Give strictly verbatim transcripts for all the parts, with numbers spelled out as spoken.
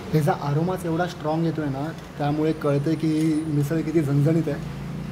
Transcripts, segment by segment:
ह्याचा आरोमाच एवढा स्ट्रॉंग येतो आहे ना, त्यामुळे कळतं की मिसळ किती झणझणीत आहे.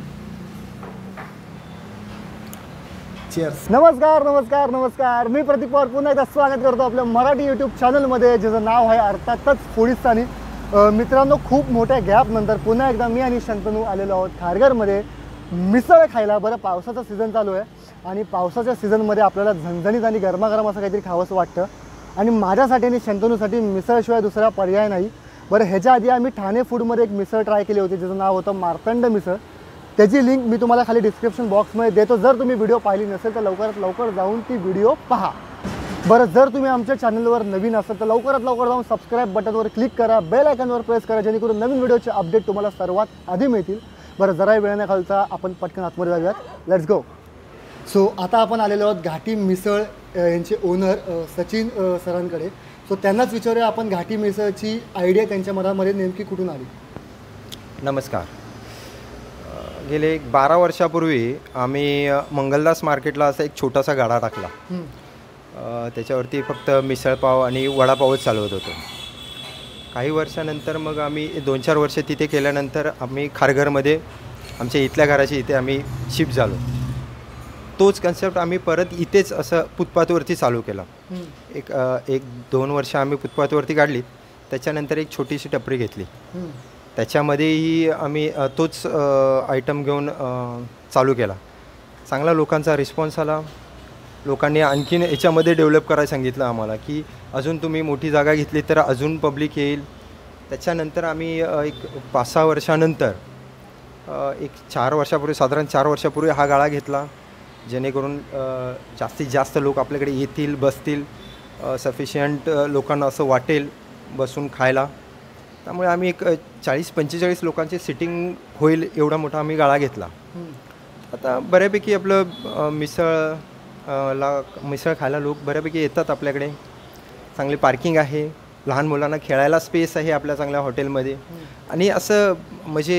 चीअर्स. नमस्कार नमस्कार नमस्कार मी प्रतीक पवार पुन्हा एकदा स्वागत करतो आपल्या मराठी यूट्यूब चॅनलमध्ये, ज्याचं नाव आहे अर्थातच फूडिस्तानी. मित्रांनो, खूप मोठ्या गॅपनंतर पुन्हा एकदा मी आणि शंतनू आलेलो आहोत खारघरमध्ये मिसळ खायला. बरं, पावसाचा सीझन चालू आहे आणि पावसाच्या सीझनमध्ये आपल्याला झणझणीत आणि गरमागरम असं काहीतरी खावंसं वाटतं आणि माझ्यासाठी आणि शंतनूसाठी मिसळशिवाय दुसरा पर्याय नाही. बरं, ह्याच्या आधी आम्ही ठाणे फूडमध्ये एक मिसळ ट्राय केली होती, ज्याचं नाव होतं मार्तंड मिसळ. त्याची लिंक मी तुम्हाला खाली डिस्क्रिप्शन बॉक्समध्ये देतो. जर तुम्ही व्हिडिओ पाहिली नसेल तर लवकरात लवकर जाऊन ती व्हिडिओ पहा. बरं, जर तुम्ही आमच्या चॅनलवर नवीन असाल तर लवकरात लवकर जाऊन सबस्क्राईब बटनवर क्लिक करा, बेल आयकॉनवर प्रेस करा, जेणेकरून नवीन व्हिडिओचे अपडेट तुम्हाला सर्वात आधी मिळतील. बरं, जरा वेळ न घालता आपण पटकन आतमध्ये जाऊयात. Let's go. सो आता आपण आलेलो आहोत घाटी मिसळ यांचे ओनर सचिन सरांकडे. सो त्यांनाच विचारूया आपण घाटी मिसळची आयडिया त्यांच्या मनामध्ये नेमकी कुठून आली. नमस्कार. गेले एक बारा वर्षापूर्वी आम्ही मंगलदास मार्केटला असा एक छोटासा गाडा टाकला. त्याच्यावरती फक्त मिसळपाव आणि वडापावच चालवत होतो. काही वर्षानंतर मग आम्ही दोन चार वर्ष तिथे केल्यानंतर आम्ही खारघरमध्ये आमच्या इथल्या घराच्या इथे आम्ही शिफ्ट झालो. तोच कन्सेप्ट आम्ही परत इथेच असं फुटपाथवरती चालू केला. एक एक दोन वर्ष आम्ही फुटपाथवरती काढली. त्याच्यानंतर एक छोटीशी टपरी घेतली. त्याच्यामध्येही आम्ही तोच आयटम घेऊन चालू केला. चांगला लोकांचा रिस्पॉन्स आला. लोकांनी आणखीन याच्यामध्ये डेव्हलप करायला सांगितलं आम्हाला, की अजून तुम्ही मोठी जागा घेतली तर अजून पब्लिक येईल. त्याच्यानंतर आम्ही एक पाच सहा वर्षानंतर एक चार वर्षापूर्वी साधारण चार वर्षापूर्वी हा गाळा घेतला, जेणेकरून जास्तीत जास्त लोक आपल्याकडे येतील, बसतील, सफिशियंट लोकांना असं वाटेल बसून खायला. त्यामुळे आम्ही एक चाळीस पंचेचाळीस लोकांचे सिटिंग होईल एवढा मोठा आम्ही गाळा घेतला. आता बऱ्यापैकी आपलं मिसळ ला मिसळ खायला लोक बऱ्यापैकी येतात आपल्याकडे. चांगली पार्किंग आहे, लहान मुलांना खेळायला स्पेस आहे आपल्या चांगल्या हॉटेलमध्ये. आणि असं म्हणजे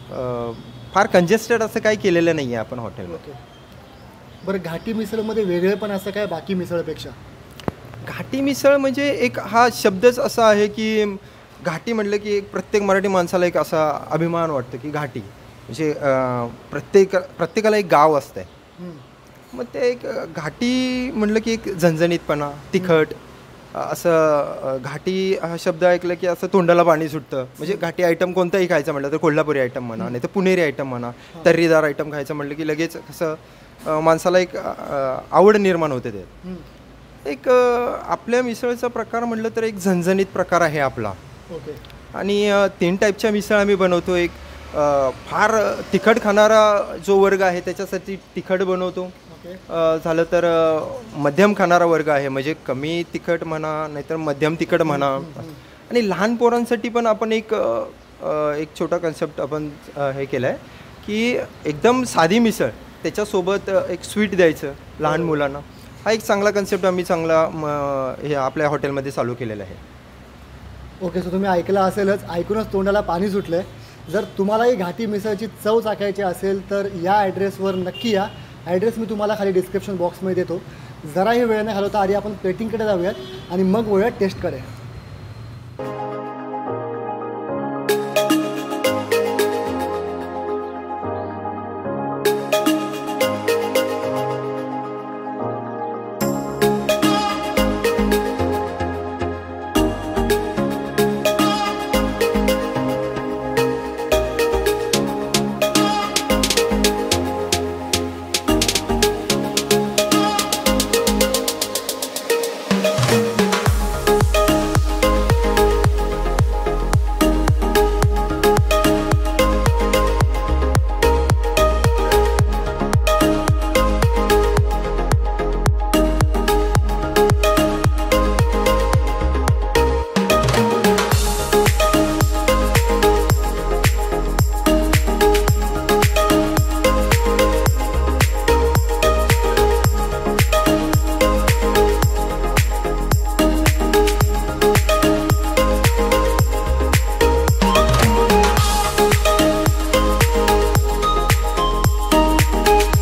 फार कंजेस्टेड असं काही केलेलं नाही आहे आपण हॉटेलमध्ये. बरं, घाटी मिसळमध्ये वेगळे पण असं काय बाकी मिसळपेक्षा? घाटी मिसळ म्हणजे एक हा शब्दच असा आहे की घाटी म्हटलं की एक प्रत्येक मराठी माणसाला एक असा अभिमान वाटतो की घाटी म्हणजे प्रत्येक प्रत्येकाला एक गाव असतं. मग ते एक घाटी म्हटलं की एक झणझणीतपणा, तिखट असं. घाटी हा शब्द ऐकलं की असं तोंडाला पाणी सुटतं. म्हणजे घाटी आयटम कोणताही खायचं म्हटलं तर कोल्हापुरी आयटम म्हणा, नाही तर पुणेरी आयटम म्हणा, तर्रीदार आयटम खायचं म्हटलं की लगेच कसं माणसाला एक आवड निर्माण होते. ते एक आपल्या मिसळचा प्रकार म्हटलं तर एक झणझणीत प्रकार आहे आपला. आणि तीन टाईपच्या मिसळ आम्ही बनवतो. एक फार तिखट खाणारा जो वर्ग आहे त्याच्यासाठी तिखट बनवतो. झालं तर मध्यम खाणारा वर्ग आहे, म्हणजे कमी तिखट म्हणा नाहीतर मध्यम तिखट म्हणा. आणि लहान पोरांसाठी पण आपण एक एक छोटा कन्सेप्ट आपण हे केलं आहे की एकदम साधी मिसळ त्याच्यासोबत एक स्वीट द्यायचं लहान मुलांना. हा एक चांगला कन्सेप्ट आम्ही चांगला हे आपल्या हॉटेलमध्ये चालू केलेला आहे. ओके, सो तुम्ही ऐकलं असेलच, ऐकूनच तोंडाला पाणी सुटलं आहे. जर तुम्हालाही घाटी मिसळची चव चाखायची असेल तर या ॲड्रेसवर नक्की या. ॲड्रेस मी तुम्हाला खाली डिस्क्रिप्शन बॉक्समध्ये देतो. जराही वेळ नाही घालवता आधी आपण प्लेटिंगकडे जाऊयात आणि मग वळूयात टेस्टकडे.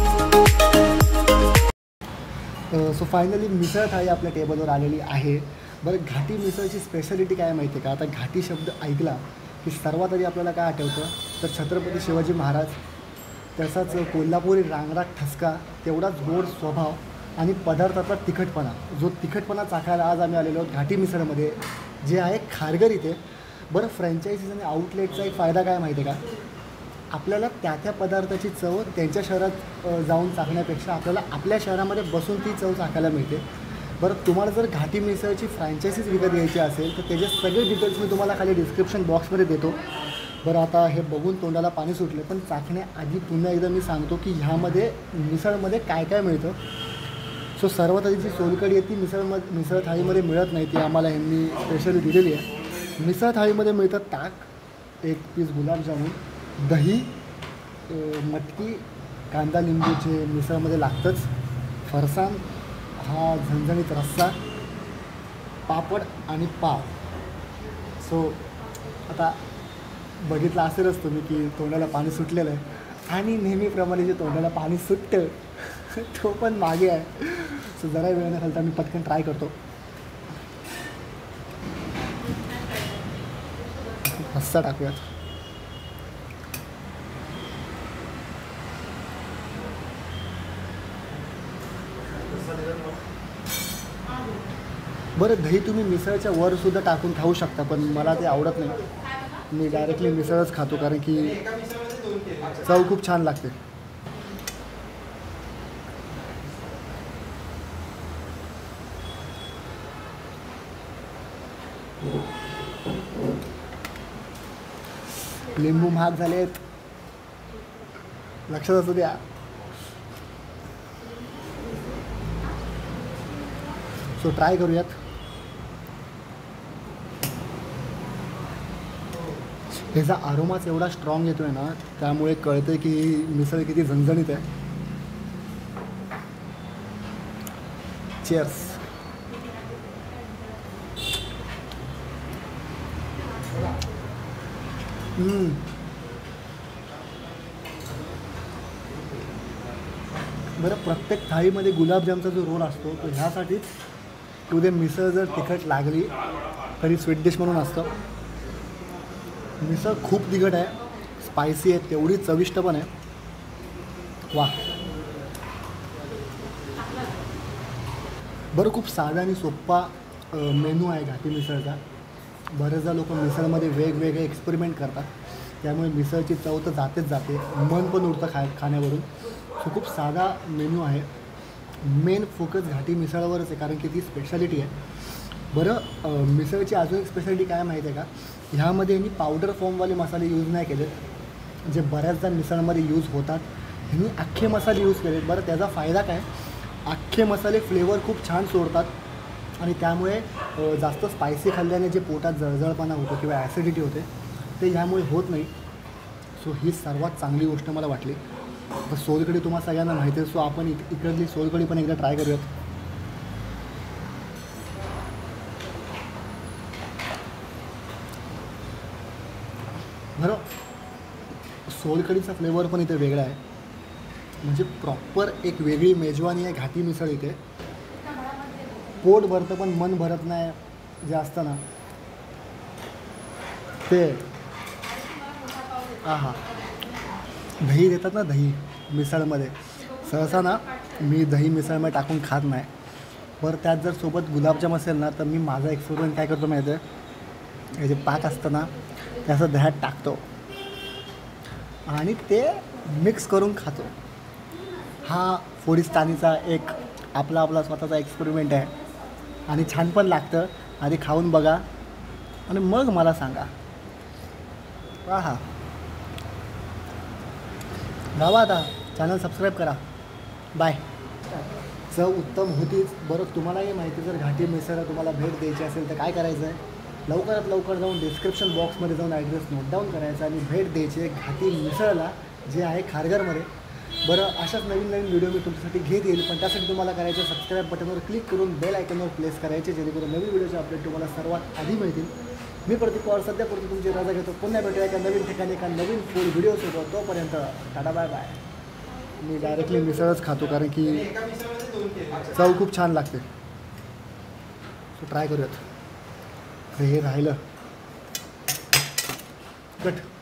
सो फायनली मिसळ थाळी आपल्या टेबलवर आलेली आहे. बरं, घाटी मिसळची स्पेशालिटी काय माहिती आहे का? आता घाटी शब्द ऐकला की सर्वात आधी आपल्याला काय आठवतं, तर छत्रपती शिवाजी महाराज, तसाच कोल्हापुरी रांगराट ठसका, तेवढाच गोड स्वभाव आणि पदार्थातला तिखटपणा. जो तिखटपणा चाखायला आज आम्ही आलेलो आहोत घाटी मिसळमध्ये, जे आहे खारघर इथे. बरं, फ्रँचायझीज आणि आउटलेटचा एक फायदा काय माहिती आहे का? आपल्याला त्या त्या पदार्थाची चव त्यांच्या शहरात जाऊन चाखण्यापेक्षा आपल्याला आपल्या शहरामध्ये बसून ती चव चाखायला मिळते. बरं, तुम्हाला जर घाटी मिसळची फ्रँचायझीज विकत घ्यायची असेल तर त्याचे सगळे डिटेल्स मी तुम्हाला खाली डिस्क्रिप्शन बॉक्समध्ये देतो. बरं, आता हे बघून तोंडाला पाणी सुटले, पण चाखण्याआधी पुन्हा एकदा मी सांगतो की ह्यामध्ये मिसळमध्ये काय काय मिळतं. सो सर्वात आधी जी सोलकढी आहे ती मिसळमध्ये मिसळ थाळीमध्ये मिळत नाही, ती आम्हाला ह्यांनी स्पेशली दिलेली आहे. मिसळ थाळीमध्ये मिळतं ताक, एक पीस गुलाबजामुन, दही, मटकी, कांदा लिंबू जे मिसळमध्ये लागतंच, फरसाण, हा झणझणीत रस्सा, पापड आणि पाव. सो आता बघितलं असेलच तुम्ही की तोंडाला पाणी सुटलेलं आहे आणि नेहमीप्रमाणे जे तोंडाला पाणी सुटतं तो पण मागे आहे. सो जरा वेळ न घालता मी पटकन ट्राय करतो. रस्सा टाकूयात. बरं, दही तुम्ही मिसळच्या वर सुद्धा टाकून खाऊ शकता, पण मला ते आवडत नाही. मी डायरेक्टली मिसळच खातो कारण की चव खूप छान लागते. लिंबू महाग झालेत, लक्षात असू द्या. सो ट्राय करूयात. ह्याचा आरोमाच एवढा स्ट्रॉंग येतो आहे ना, त्यामुळे कळतं की मिसळ किती झणझणीत आहे. चीअर्स. बरं, प्रत्येक थाळीमध्ये गुलाबजामचा जो रोल असतो तो ह्यासाठीच की उद्या मिसळ जर तिखट लागली तरी स्वीट डिश म्हणून असतं. मिसळ खूप तिखट आहे, स्पायसी आहे, तेवढी चविष्ट पण आहे. वा. बरं, खूप साधा आणि सोप्पा मेनू आहे घाटी मिसळचा. बरेचदा लोक मिसळमध्ये वेगवेगळे एक्सपेरिमेंट करतात, त्यामुळे मिसळची चव तर जातेच जाते, मन पण उडतं खा खाण्यावरून. सो खूप साधा मेनू आहे. मेन फोकस घाटी मिसळवरच आहे कारण की ती स्पेशालिटी आहे. बरं, मिसळची अजून एक स्पेशालिटी काय माहिती आहे का? ह्यामध्ये मी पावडर फॉर्मवाले मसाले यूज नाही केले, जे बऱ्याचदा मिसळमध्ये यूज होतात. ह्यांनी अख्खे मसाले यूज केलेत. बरं, त्याचा फायदा काय? अख्खे मसाले फ्लेवर खूप छान सोडतात आणि त्यामुळे जास्त स्पायसी खाल्ल्याने जे पोटात जळजळपणा होतो किंवा ॲसिडिटी होते ते ह्यामुळे होत नाही. सो ही सर्वात चांगली गोष्ट मला वाटली. तर सोलकढी तुम्हाला सगळ्यांना माहिती आहे, सो आपण इक इकडली सोलकढी पण एकदा ट्राय करूयात. बरं, सोलकढीचा फ्लेवर पण इथे वेगळा आहे, म्हणजे प्रॉपर एक वेगळी मेजवानी आहे घाटी मिसळ इथे. पोट भरतं पण मन भरत नाही जे असतं ना ते. आहा, दही देतात ना दही मिसळमध्ये, सहसा ना मी दही मिसळमध्ये टाकून खात नाही. बरं, त्यात जर सोबत गुलाबजाम असेल ना तर मी माझा एक्सपेरिमेंट काय करतो माहिती आहे, हे जे पाक असतं ना त्याचं दह्यात टाकतो आणि ते मिक्स करून खातो. हा फोडिस्तानीचा एक आपला आपला स्वतःचा एक्सपेरिमेंट आहे आणि छान पण लागतं. आधी खाऊन बघा आणि मग मला सांगा. हा, गावा आता चॅनल सबस्क्राईब करा. बाय. चव उत्तम होतीच. बरं, तुम्हालाही माहिती, जर घाटी मिसळला तुम्हाला भेट द्यायची असेल तर काय करायचं आहे, लवकरात लवकर जाऊन डिस्क्रिप्शन बॉक्समध्ये जाऊन ॲड्रेस नोट डाऊन करायचा आणि भेट द्यायची आहे घाटी मिसळला, जे आहे खारघरमध्ये. बरं, अशाच नवीन नवीन व्हिडिओ मी तुमच्यासाठी घेत येईल, पण त्यासाठी तुम्हाला करायचं सबस्क्राईब बटनवर क्लिक करून बेल आयकॉनवर प्लेस करायचे, जेणेकरून नवीन व्हिडिओचे अपडेट तुम्हाला सर्वात आधी मिळतील. मी प्रतीक पवार सध्यापुरती तुमची रजा घेतो. पुन्हा भेटूया एका नवीन ठिकाणी एका नवीन फूड व्हिडिओसोबत. तोपर्यंत टाटा बाय बाय. मी डायरेक्टली मिसळच खातो कारण की चव खूप छान लागते. ट्राय करूयात. हे राहिलं कट.